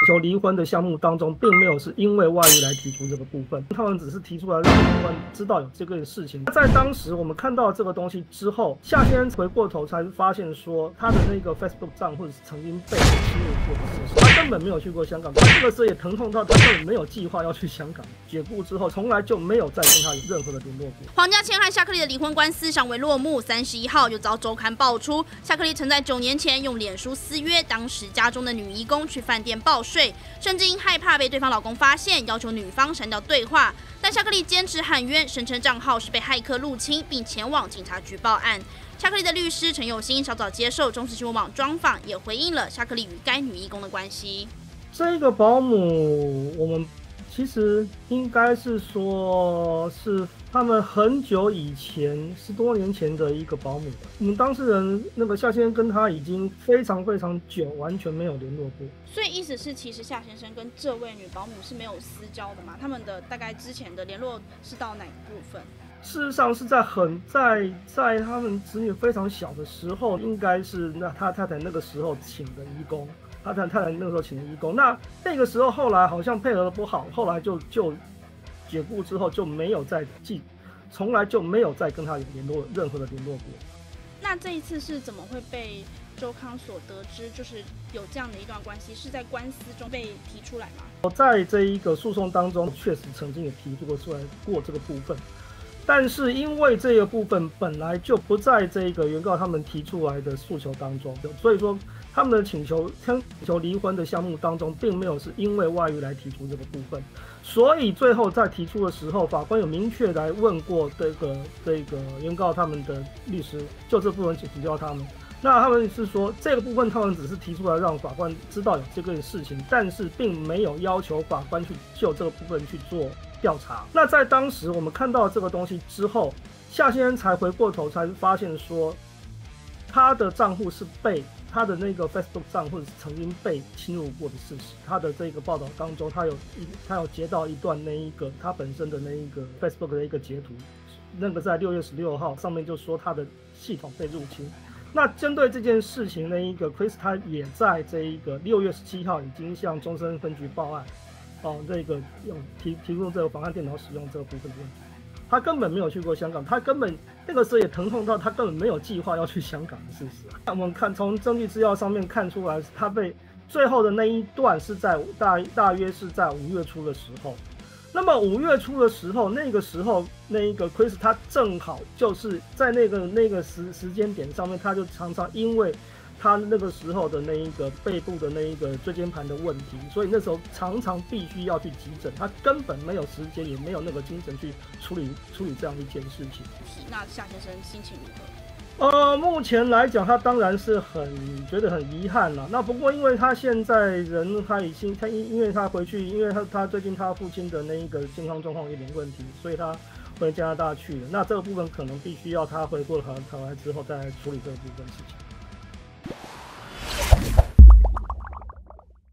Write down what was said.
求离婚的项目当中，并没有是因为外遇来提出这个部分，他们只是提出来让法官知道有这个事情。在当时我们看到这个东西之后，夏先生回过头才发现说，他的那个 Facebook 账户曾经被侵入过的事实，他根本没有去过香港，他这个时候也疼痛到他根本没有计划要去香港。解雇之后，从来就没有再跟他有任何的联络过。 黄家千和夏克立的离婚官司尚未落幕，31号又遭周刊爆出，夏克立曾在9年前用脸书私约当时家中的女移工去饭店报税，甚至因害怕被对方老公发现，要求女方删掉对话。但夏克立坚持喊冤，声称账号是被骇客入侵，并前往警察局报案。夏克立的律师陈有心稍早接受中时新闻网专访，也回应了夏克立与该女移工的关系。 这个保姆，我们其实应该是说是他们很久以前10多年前的一个保姆。我们当事人那个夏先生跟他已经非常久，完全没有联络过。 所以意思是，其实夏先生跟这位女保姆是没有私交的嘛？他们的大概之前的联络是到哪部分？ 事实上是在他们子女非常小的时候，应该是他太太那个时候请的移工。他太太那个时候请的移工，那个时候后来好像配合的不好，后来就解雇之后就没有再从来就没有再跟他有任何的联络过。 那这一次是怎么会被周刊所得知，就是有这样的一段关系，是在官司中被提出来吗？ 我在这一个诉讼当中，确实曾经也提出出来过这个部分。但是因为这个部分本来就不在这个原告他们提出来的诉求当中，所以说他们的请求离婚的项目当中，并没有是因为外遇来提出这个部分。所以最后在提出的时候，法官有明确来问过这个原告他们的律师，就这部分请教他们。那他们是说这个部分他们只是提出来让法官知道有这个事情，但是并没有要求法官去就这个部分去做调查。那在当时我们看到这个东西之后，夏先生才回过头才发现说，他的账户是被他的那个 Facebook 账户曾经被侵入过的事实。他的这个报道当中，他有截到一段那一个他本身的那一个 Facebook 的一个截图，那个在6月16号上面就说他的系统被入侵。那针对这件事情，那一个 Chris 他也在这一个6月17号已经向中山分局报案，这个提供这个妨碍电脑使用这个部分的问题。他根本没有去过香港，他根本那个时候也疼痛到他根本没有计划要去香港的事实。我们看从证据资料上面看出来，他被最后的那一段是在大约是在5月初的时候。那么5月初的时候，那个时候那一个 Chris 他正好就是在那个时间点上面，他就常常因为他那个时候的那一个背部的那一个椎间盘的问题，所以那时候常常必须要去急诊，他根本没有时间，也没有那个精神去处理这样一件事情。 那夏先生心情如何？ 目前来讲，他当然是觉得很遗憾了。那不过，因为他现在人因为他回去，因为他最近他父亲的那一个健康状况有点问题，所以他回加拿大去了。那这个部分可能必须要他回过头来之后再来处理这个部分事情。